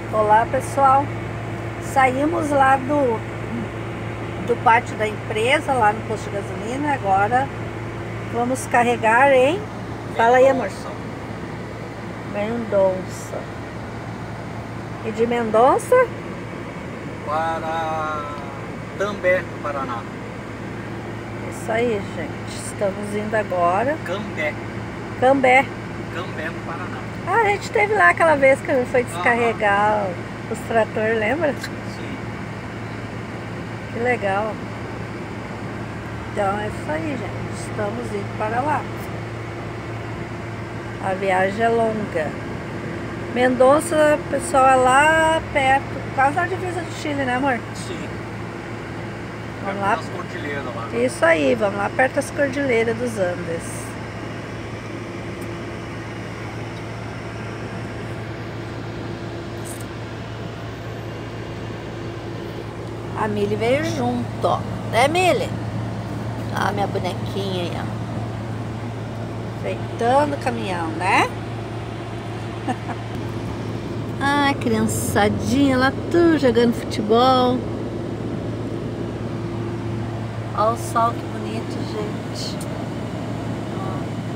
Olá pessoal, saímos lá do pátio da empresa, lá no posto de gasolina. Agora vamos carregar em... Fala aí, amor. Mendonça. E de Mendonça? Para També, Paraná. Isso aí, gente. Estamos indo agora. Cambé. Cambé. Cambé, no Paraná. Ah, a gente esteve lá aquela vez que a gente foi descarregar os tratores, lembra? Sim. Que legal. Então é isso aí, gente. Estamos indo para lá. A viagem é longa. Mendonça, pessoal, é lá perto, quase na divisa do Chile, né, amor? Sim. Vamos lá. Nas cordilheiras lá. Isso aí, vamos lá perto das cordilheiras dos Andes. A Mili veio junto, ó. Né, Mili? Ah, minha bonequinha aí, ó. Enfeitando o caminhão, né? Ai, criançadinha lá, tudo jogando futebol. Olha o sol, que bonito, gente. Ó.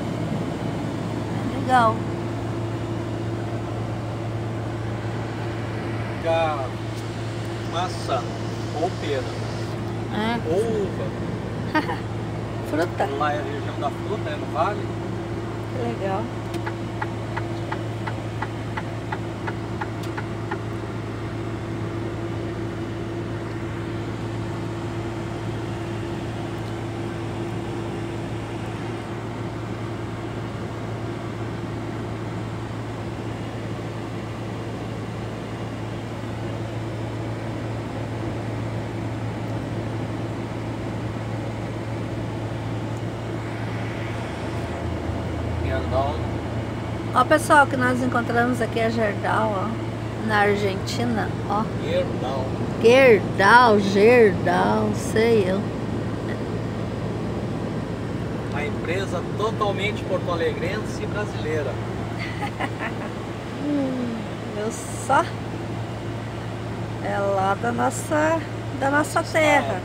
É legal. Fica maçã ou pera É. ou uva. Fruta. Lá é a região da fruta, é no vale. Que legal. Gerdau. Ó, pessoal, que nós encontramos aqui é Gerdau, ó, na Argentina, ó. Gerdau. Gerdau, sei eu. Uma empresa totalmente porto-alegrense e brasileira. Viu só? É lá da nossa terra,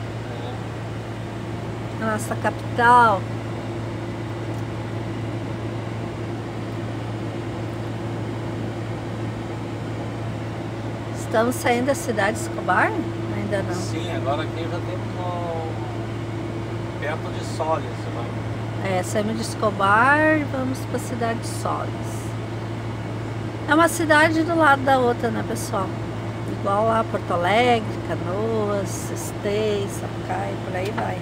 da nossa capital. Estamos saindo da cidade de Escobar? Ainda não. Sim, agora aqui já temos perto de Solis. É, saímos de Escobar e vamos para a cidade de Solis. É uma cidade do lado da outra, né, pessoal? Igual lá Porto Alegre, Canoas, Esteio, Sapucaí, por aí vai.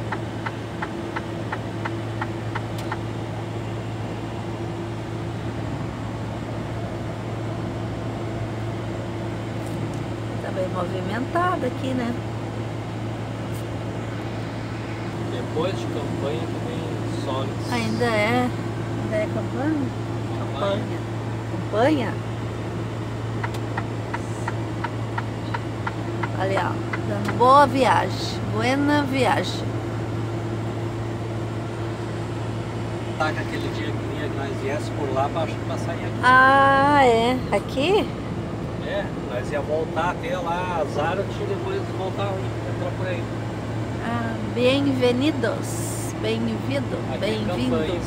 Tá bem movimentado aqui, né? Depois de campanha que vem Solis. Ainda é campanha? Campanha? Ali, ó, dando boa viagem, buena viagem. Tá com aquele dia que nós viesse por lá pra sair aqui. Ah, é? Aqui? É, nós ia voltar até lá, Zara, e depois voltar entrar por aí. Ah, bem-vindos, bem-vindo, Aqui bem-vindos.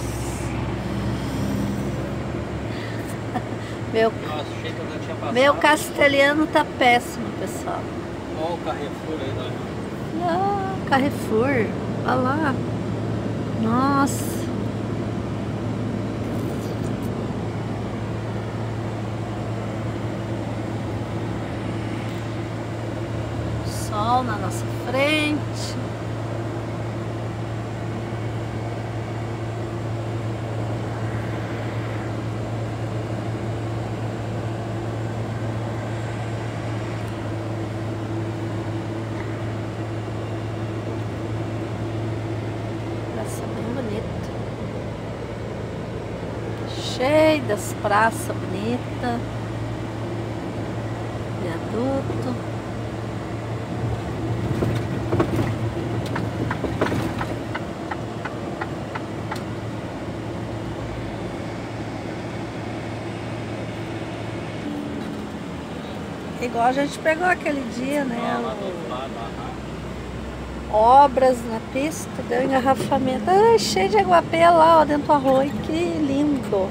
Eu achei que eu já tinha passado. Meu castelhano tá péssimo, pessoal. Olha o Carrefour aí, né? Ah, Carrefour, olha lá. Nossa. Sol na nossa frente. Praça bem bonita. Cheio das praças bonitas. Viaduto. Igual a gente pegou aquele dia, né? Lá do outro lado, Obras na pista, deu engarrafamento. Ai, cheio de aguapé lá, ó, dentro do arroio. Que lindo!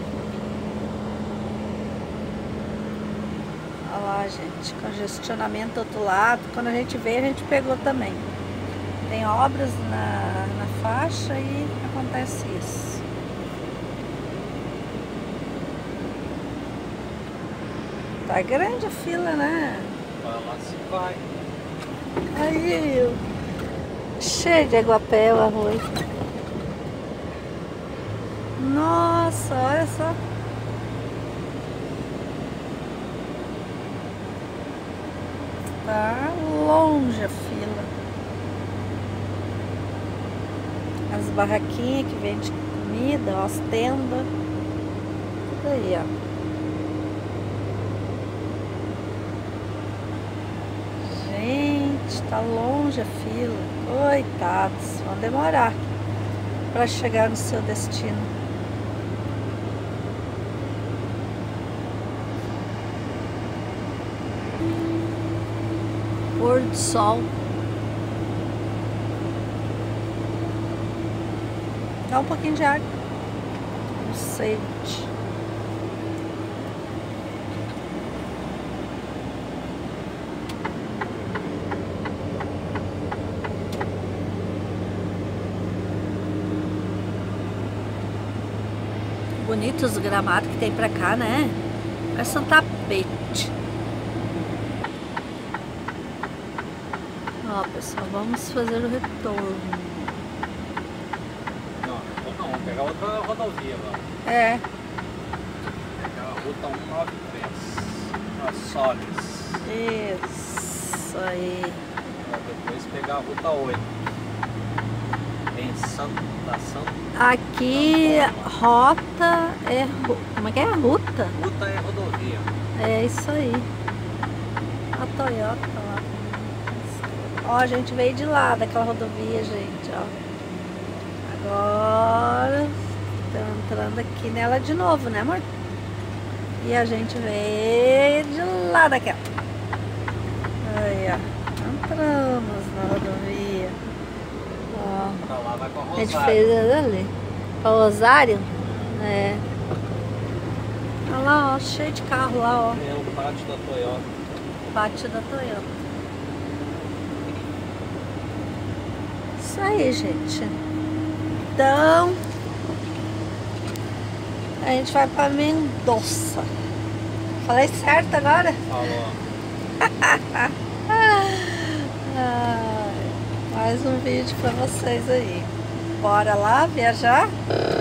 Olha lá, gente, congestionamento do outro lado. Quando a gente veio, a gente pegou também. Tem obras na faixa e acontece isso. Tá grande a fila, né? vai lá se vai. Aí, cheio de aguapé o arroio. Nossa, olha só. Tá longe a fila. As barraquinhas que vendem comida, ó, as tendas. Tudo aí, ó. Gente, tá longe a fila. Coitados, vão demorar para chegar no seu destino. Pôr do sol. Dá um pouquinho de água. Não sei. Bonitos os gramados que tem pra cá, né? Parece um tapete. Ó, pessoal, vamos fazer o retorno. Não, vamos pegar outra rodovia agora. É. Pegar a ruta 193, a Solis. Isso aí. Pra depois pegar a ruta 8. Em Santa. Aqui, rota é... Como é que é? Ruta? Ruta é rodovia. É isso aí. A Toyota lá. Ó, a gente veio de lá, daquela rodovia, gente, ó. Agora, estamos entrando aqui nela de novo, né, amor? E a gente veio de lá daquela. Aí, ó. Entramos na rodovia. Ó. Pra lá vai pra A gente Rosário. fez ali. Pra Rosário? É. Olha lá, ó, cheio de carro lá, ó. É o pátio da Toyota. Pátio da Toyota. Isso aí, gente. Então, a gente vai pra Mendoza. Falei certo agora? Falou. Mais um vídeo pra vocês aí. Bora lá viajar?